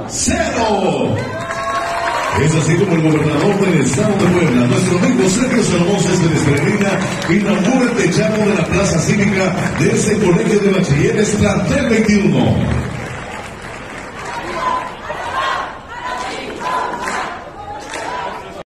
0. Es así como el gobernador del estado de Puebla, nuestro amigo Sergio Salomón Céspedes Peregrina, inaugura el techado de la plaza cívica de este colegio de bachilleres Plantel 21.